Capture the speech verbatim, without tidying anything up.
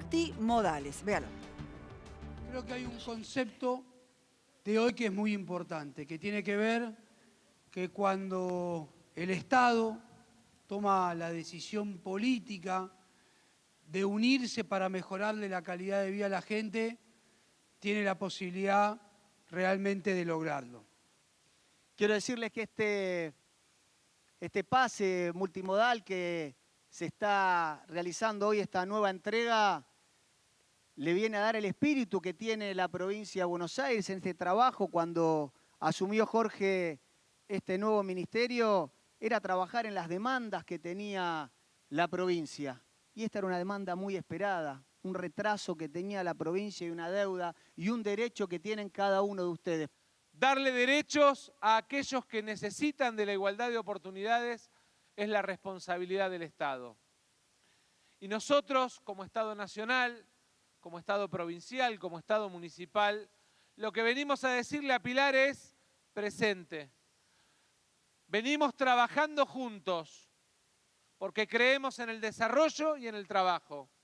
multimodales. Véalo. Creo que hay un concepto de hoy que es muy importante, que tiene que ver que cuando el Estado toma la decisión política de unirse para mejorarle la calidad de vida a la gente, tiene la posibilidad realmente de lograrlo. Quiero decirles que este, este pase multimodal que se está realizando hoy, esta nueva entrega, le viene a dar el espíritu que tiene la provincia de Buenos Aires en este trabajo. Cuando asumió Jorge este nuevo ministerio, era trabajar en las demandas que tenía la provincia. Y esta era una demanda muy esperada, un retraso que tenía la provincia y una deuda y un derecho que tienen cada uno de ustedes. Darle derechos a aquellos que necesitan de la igualdad de oportunidades es la responsabilidad del Estado. Y nosotros, como Estado Nacional, como Estado provincial, como Estado municipal, lo que venimos a decirle a Pilar es presente. Venimos trabajando juntos porque creemos en el desarrollo y en el trabajo.